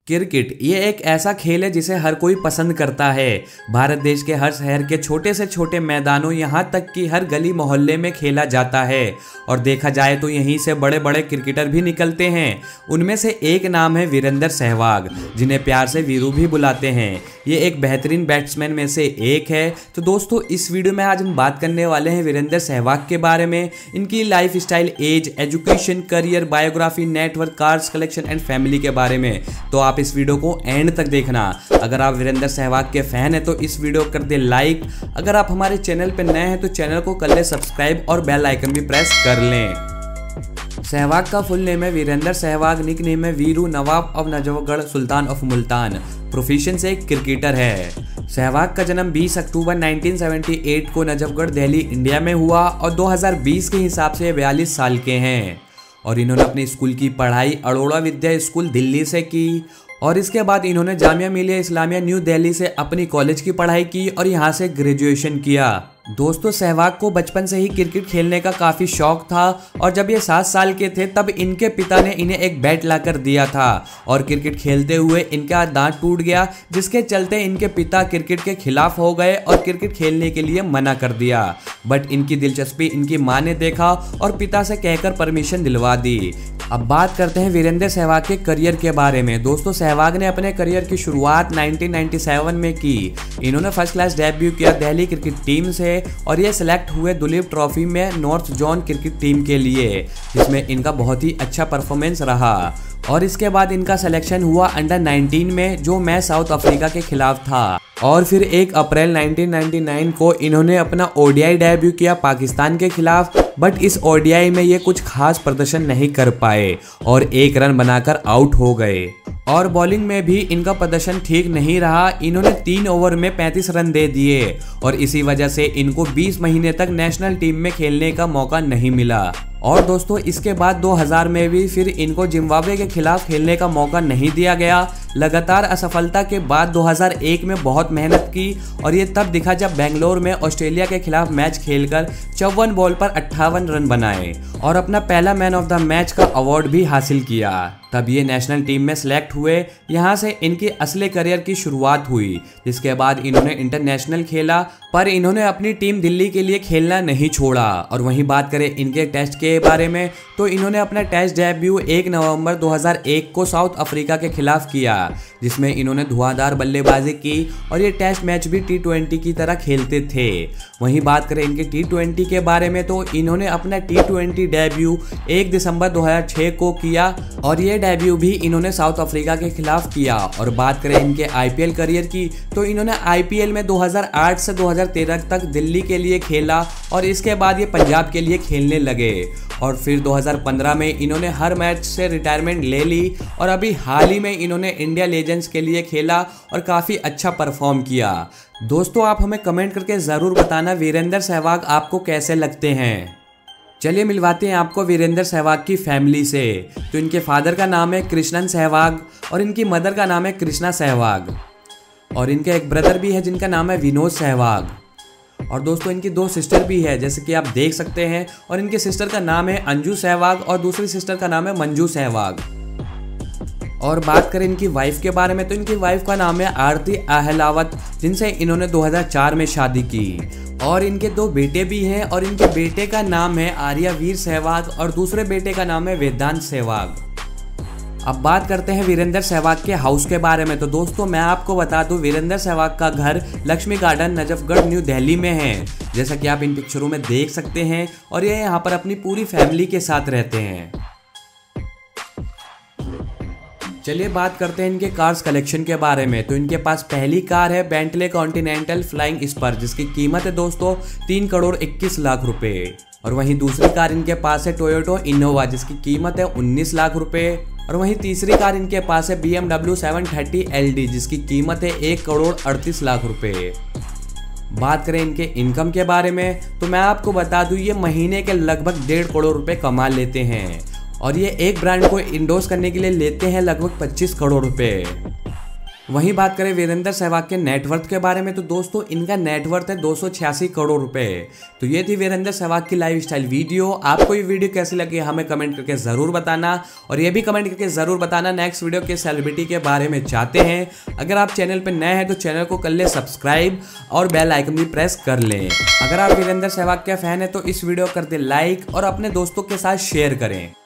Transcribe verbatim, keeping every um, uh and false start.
Cricket ये एक ऐसा खेल है जिसे हर कोई पसंद करता है। भारत देश के हर शहर के छोटे से छोटे मैदानों यहाँ तक कि हर गली मोहल्ले में खेला जाता है और देखा जाए तो यहीं से बड़े बड़े क्रिकेटर भी निकलते हैं। उनमें से एक नाम है वीरेंद्र सहवाग, जिन्हें प्यार से वीरू भी बुलाते हैं। ये एक बेहतरीन बैट्समैन में से एक है। तो दोस्तों, इस वीडियो में आज हम बात करने वाले हैं वीरेंद्र सहवाग के बारे में, इनकी lifestyle, age, education, career, biography, network, cars collection and family के बारे में। तो आप इस वीडियो को एंड तक देखना। अगर आप वीरेंद्र सहवाग के फैन हैं तो इस वीडियो को कर दे लाइक। अगर आप हमारे चैनल पर नए हैं तो चैनल को कर ले सब्सक्राइब और बेल आइकन भी प्रेस कर लें। सहवाग का फुल नेम है वीरेंद्र सहवाग, निक नेम है वीरू, नवाब ऑफ नजफगढ़, सुल्तान ऑफ मुल्तान। प्रोफेशन से एक क्रिकेटर है। सहवाग का जन्म बीस अक्टूबर उन्नीस सौ अठहत्तर को नजफगढ़, दिल्ली, इंडिया में हुआ और दो हज़ार बीस के हिसाब से बयालीस साल के हैं। और इन्होंने अपनी स्कूल की पढ़ाई अरोड़ा विद्या स्कूल दिल्ली से की और इसके बाद इन्होंने जामिया मिलिया इस्लामिया न्यू दिल्ली से अपनी कॉलेज की पढ़ाई की और यहाँ से ग्रेजुएशन किया। दोस्तों, सहवाग को बचपन से ही क्रिकेट खेलने का काफ़ी शौक था और जब ये सात साल के थे तब इनके पिता ने इन्हें एक बैट लाकर दिया था और क्रिकेट खेलते हुए इनका दांत टूट गया, जिसके चलते इनके पिता क्रिकेट के खिलाफ हो गए और क्रिकेट खेलने के लिए मना कर दिया। बट इनकी दिलचस्पी इनकी माँ ने देखा और पिता से कहकर परमिशन दिलवा दी। अब बात करते हैं वीरेंद्र सहवाग के करियर के बारे में। दोस्तों, सहवाग ने अपने करियर की शुरुआत उन्नीस सौ सत्तानवे में की। इन्होंने फर्स्ट क्लास डेब्यू किया दिल्ली क्रिकेट टीम से और ये सिलेक्ट हुए दुलीप ट्रॉफी में नॉर्थ जोन क्रिकेट टीम के लिए, जिसमें इनका बहुत ही अच्छा परफॉर्मेंस रहा। और इसके बाद इनका सिलेक्शन हुआ अंडर नाइनटीन में, जो मैच साउथ अफ्रीका के खिलाफ था। और फिर एक अप्रैल उन्नीस सौ निन्यानवे को इन्होंने अपना ओडीआई डेब्यू किया पाकिस्तान के खिलाफ, बट इस ओडीआई में ये कुछ खास प्रदर्शन नहीं कर पाए और एक रन बनाकर आउट हो गए। और बॉलिंग में भी इनका प्रदर्शन ठीक नहीं रहा। इन्होंने तीन ओवर में पैंतीस रन दे दिए और इसी वजह से इनको बीस महीने तक नेशनल टीम में खेलने का मौका नहीं मिला। और दोस्तों, इसके बाद दो हज़ार में भी फिर इनको जिम्बाब्वे के खिलाफ खेलने का मौका नहीं दिया गया। लगातार असफलता के बाद दो हज़ार एक में बहुत मेहनत की और ये तब दिखा जब बेंगलोर में ऑस्ट्रेलिया के खिलाफ मैच खेलकर चौवन बॉल पर अट्ठावन रन बनाए और अपना पहला मैन ऑफ द मैच का अवार्ड भी हासिल किया। तब ये नेशनल टीम में सिलेक्ट हुए। यहाँ से इनकी असली करियर की शुरुआत हुई, जिसके बाद इन्होंने इंटरनेशनल खेला, पर इन्होंने अपनी टीम दिल्ली के लिए खेलना नहीं छोड़ा। और वहीं बात करें इनके टेस्ट के बारे में तो इन्होंने अपना टेस्ट डेब्यू एक नवंबर दो हज़ार एक को साउथ अफ्रीका के खिलाफ किया, जिसमें इन्होंने धुआंधार बल्लेबाजी की और ये टेस्ट मैच भी टी ट्वेंटी की तरह खेलते थे। वहीं बात करें इनके टी ट्वेंटी के बारे में तो इन्होंने अपना टी ट्वेंटी डेब्यू एक दिसंबर दो हज़ार छह को किया और ये डेब्यू भी इन्होंने साउथ अफ्रीका के खिलाफ किया। और बात करें इनके आईपीएल करियर की तो इन्होंने आईपीएल में दो हज़ार आठ से दो हज़ार तेरह तक दिल्ली के लिए खेला और इसके बाद ये पंजाब के लिए खेलने लगे और फिर दो हज़ार पंद्रह में इन्होंने हर मैच से रिटायरमेंट ले ली और अभी हाल ही में इन्होंने इंडिया लेजेंड्स के लिए खेला और काफ़ी अच्छा परफॉर्म किया। दोस्तों, आप हमें कमेंट करके ज़रूर बताना वीरेंद्र सहवाग आपको कैसे लगते हैं। चलिए मिलवाते हैं आपको वीरेंद्र सहवाग की फैमिली से। तो इनके फादर का नाम है कृष्णन सहवाग और इनकी मदर का नाम है कृष्णा सहवाग और इनका एक ब्रदर भी है जिनका नाम है विनोद सहवाग। और दोस्तों, इनकी दो सिस्टर भी है जैसे कि आप देख सकते हैं और इनके सिस्टर का नाम है अंजू सहवाग और दूसरी सिस्टर का नाम है मंजू सहवाग। और बात करें इनकी वाइफ के बारे में तो इनकी वाइफ का नाम है आरती आहलावत, जिनसे इन्होंने दो हज़ार चार में शादी की। और इनके दो बेटे भी हैं और इनके बेटे का नाम है आर्यवीर सहवाग और दूसरे बेटे का नाम है वेदांत सहवाग। अब बात करते हैं वीरेंद्र सहवाग के हाउस के बारे में। तो दोस्तों, मैं आपको बता दूं वीरेंद्र सहवाग का घर लक्ष्मी गार्डन, नजफगढ़, न्यू दिल्ली में है, जैसा कि आप इन पिक्चरों में देख सकते हैं। और ये यहाँ पर अपनी पूरी फैमिली के साथ रहते हैं। चलिए बात करते हैं इनके कार्स कलेक्शन के बारे में। तो इनके पास पहली कार है बेंटले कॉन्टिनेंटल फ्लाइंग स्पर, जिसकी कीमत है दोस्तों तीन करोड़ इक्कीस लाख रुपए। और वहीं दूसरी कार इनके पास है टोयोटो इनोवा, जिसकी कीमत है उन्नीस लाख रुपए। और वहीं तीसरी कार इनके पास है B M W seven thirty L D, जिसकी कीमत है एक करोड़ अड़तीस लाख रुपए। बात करें इनके इनकम के बारे में तो मैं आपको बता दूं ये महीने के लगभग डेढ़ करोड़ रुपए कमा लेते हैं और ये एक ब्रांड को इंडोर्स करने के लिए लेते हैं लगभग पच्चीस करोड़ रुपए। वहीं बात करें वीरेंद्र सहवाग के नेटवर्थ के बारे में तो दोस्तों इनका नेटवर्थ है दो सौ छियासी करोड़ रुपए। तो ये थी वीरेंद्र सहवाग की लाइफ स्टाइल वीडियो। आपको ये वीडियो कैसी लगी हमें कमेंट करके जरूर बताना, और ये भी कमेंट करके जरूर बताना नेक्स्ट वीडियो के सेलिब्रिटी के बारे में चाहते हैं। अगर आप चैनल पर नए हैं तो चैनल को कर ले सब्सक्राइब और बेल आइकन भी प्रेस कर लें। अगर आप वीरेंद्र सहवाग के फैन है तो इस वीडियो कर दे लाइक और अपने दोस्तों के साथ शेयर करें।